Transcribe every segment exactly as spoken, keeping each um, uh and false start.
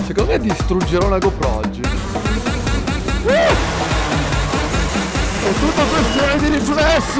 Secondo me distruggerò la GoPro oggi. Uh! È tutta questione di riflessi!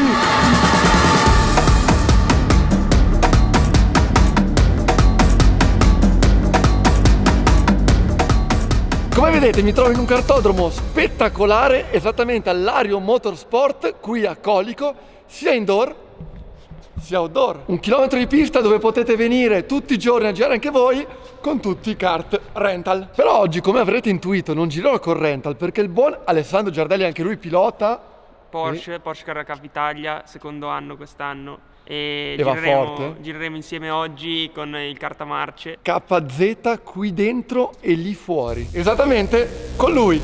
Come vedete mi trovo in un kartodromo spettacolare, esattamente all'Ario Motorsport qui a Colico, sia indoor sia outdoor. Un chilometro di pista dove potete venire tutti i giorni a girare anche voi con tutti i kart rental. Però oggi, come avrete intuito, non girerò con rental perché il buon Alessandro Giardelli, anche lui pilota Porsche, e... Porsche Carrera Cup Italia, secondo anno quest'anno. E, e gireremo, gireremo insieme oggi con il cartamarce K Z qui dentro e lì fuori. Esattamente con lui.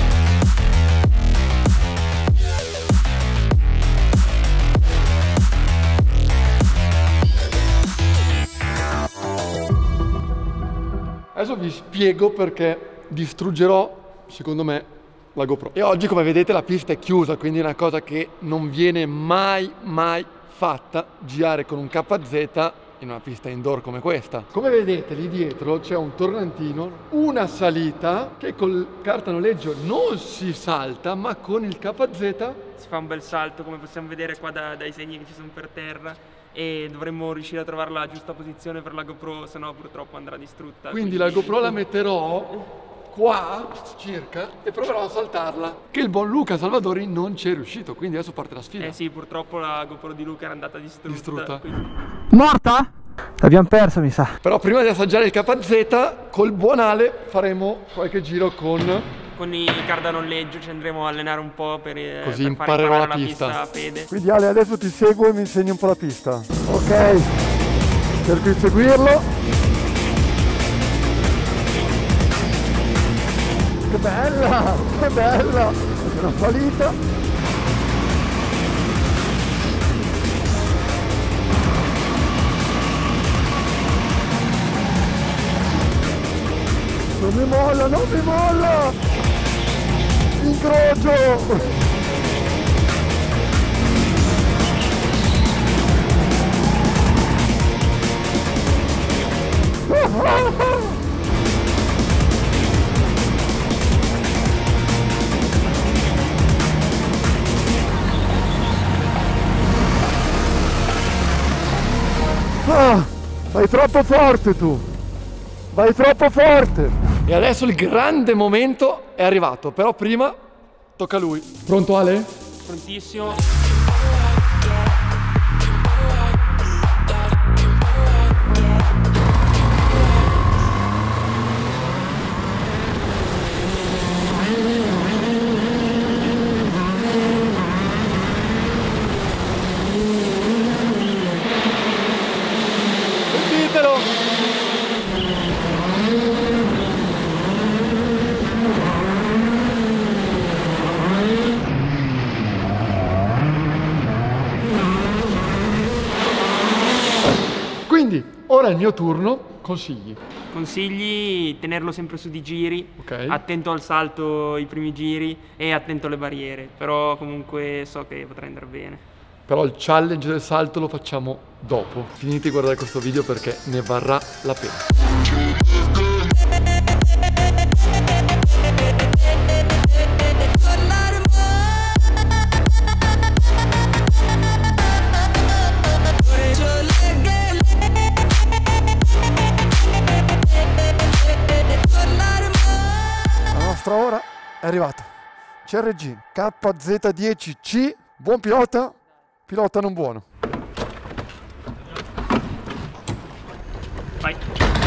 Adesso vi spiego perché distruggerò, secondo me, la GoPro. E oggi, come vedete, la pista è chiusa, quindi è una cosa che non viene mai, mai fatta, girare con un K Z in una pista indoor come questa. Come vedete lì dietro c'è un torrentino, una salita che col cartanoleggio non si salta, ma con il K Z si fa un bel salto, come possiamo vedere qua da, dai segni che ci sono per terra, e dovremmo riuscire a trovare la giusta posizione per la GoPro, se no purtroppo andrà distrutta. Quindi, quindi... la GoPro la metterò qua circa e proverò a saltarla, che il buon Luca Salvadori non ci è riuscito, quindi adesso parte la sfida. Eh sì, purtroppo la GoPro di Luca era andata distrutta, distrutta. Quindi... Morta? L'abbiamo persa, mi sa. Però prima di assaggiare il K Z col buon Ale faremo qualche giro con con i kart da noleggio, ci andremo a allenare un po' per, così per imparerò fare la la pista. pista a Fede. Quindi Ale, adesso ti seguo e mi insegni un po' la pista. Ok, cerco di seguirlo. Che bella, che bella! C'è una salita. Non mi molla, non mi molla! Incrocio! Ah, vai troppo forte tu! Vai troppo forte! E adesso il grande momento è arrivato, però prima tocca a lui. Pronto Ale? Prontissimo. Sentitelo! Quindi, ora è il mio turno, consigli. Consigli tenerlo sempre su di giri, Okay. attento al salto i primi giri e attento alle barriere, però comunque so che potrà andare bene. Però il challenge del salto lo facciamo dopo. Finite di guardare questo video perché ne varrà la pena. Ora è arrivata C R G K Z dieci C, buon pilota, pilota non buono. Vai.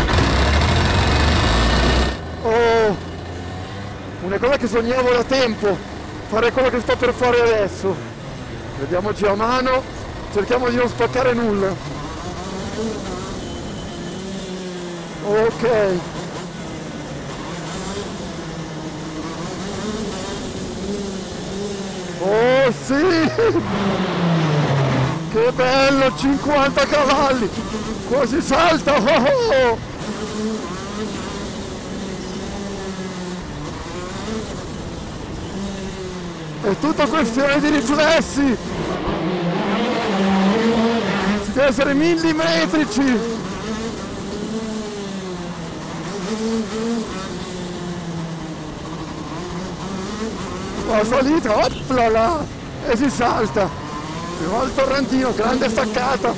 Oh, una cosa che sognavo da tempo, fare quello che sto per fare adesso. Vediamoci a mano, cerchiamo di non spaccare nulla. Ok. Oh sì! Che bello, cinquanta cavalli! Quasi salta! Oh! È tutta questione di riflessi! Si deve essere millimetrici! La salita, opla là, e si salta. Di nuovo il torrentino, grande staccata.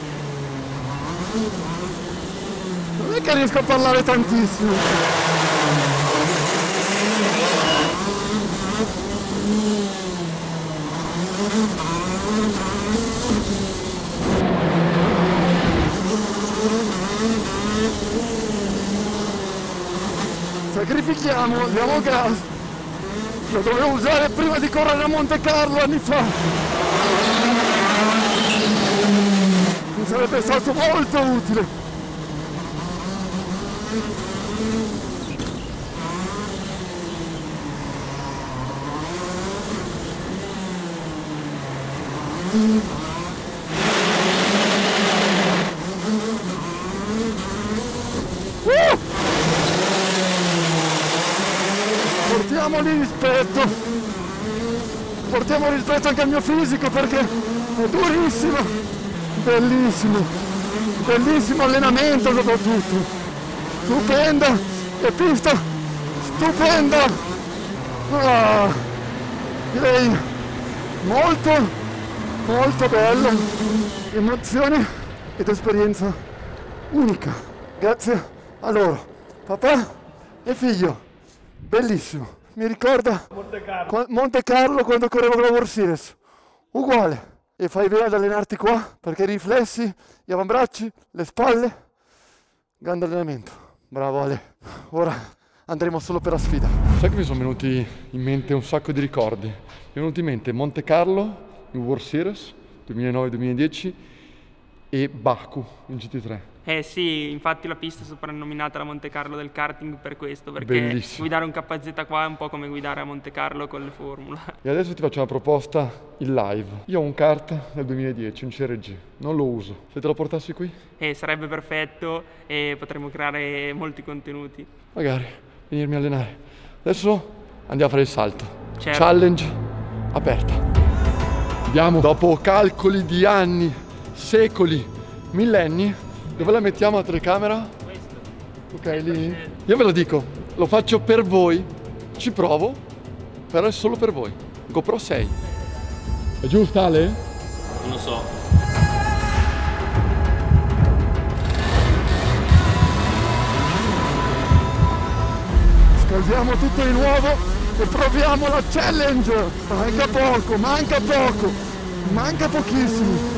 Non è che riesco a parlare tantissimo. Sacrifichiamo, diamo gas. Lo dovevo usare prima di correre a Monte Carlo anni fa. Mi sarebbe stato molto utile. Uh! Portiamoli rispetto, portiamo rispetto anche al mio fisico perché è durissimo, bellissimo, bellissimo allenamento soprattutto, stupenda, e pista stupenda, ah, direi molto, molto bello, emozione ed esperienza unica, grazie a loro, papà e figlio. Bellissimo, mi ricorda Monte Carlo, Monte Carlo quando correvo con la World Series, uguale. E fai bene ad allenarti qua perché i riflessi, gli avambracci, le spalle, grande allenamento, bravo Ale. Ora andremo solo per la sfida. Sai che mi sono venuti in mente un sacco di ricordi, mi è venuto in mente Monte Carlo in World Series duemilanove duemiladieci e Baku in G T tre. Eh sì, infatti la pista è soprannominata la Monte Carlo del karting per questo, perché Bellissimo. Guidare un K Z qua è un po' come guidare a Monte Carlo con le Formula. E adesso ti faccio una proposta in live. Io ho un kart del duemiladieci, un C R G, non lo uso. Se te lo portassi qui? Eh, sarebbe perfetto e potremmo creare molti contenuti. Magari, venirmi a allenare. Adesso andiamo a fare il salto. Certo. Challenge aperta. Andiamo, dopo calcoli di anni, secoli, millenni, dove la mettiamo la telecamera? Questo. Ok, lì? Io ve lo dico, lo faccio per voi, ci provo, però è solo per voi. GoPro sei. È giusto, Ale? Non lo so. Scaldiamo tutto di nuovo e proviamo la challenge. Manca poco, manca poco, manca pochissimo.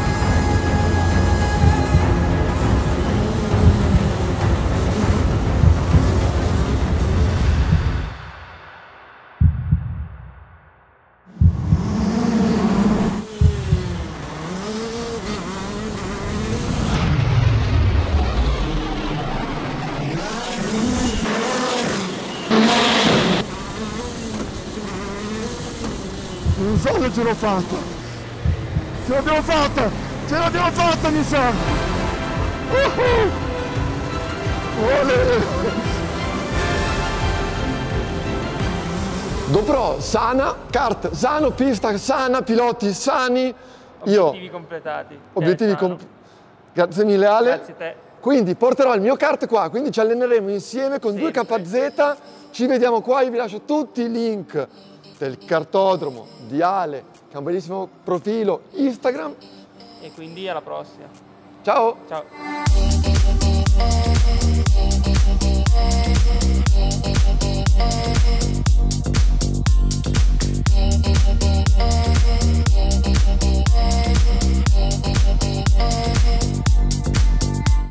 Non so se ce l'ho fatta. Ce l'abbiamo fatta! Ce l'abbiamo fatta, mi sa! Uh-huh. Olè. GoPro sana, kart sano, pista sana, piloti sani. Obiettivi Io. completati. Obiettivi completati. Grazie mille Ale. Grazie a te. Quindi porterò il mio kart qua, quindi ci alleneremo insieme con due Sempre. K Z. Ci vediamo qua, io vi lascio tutti i link del kartodromo di Ale, che ha un bellissimo profilo Instagram. E quindi alla prossima. Ciao! Ciao.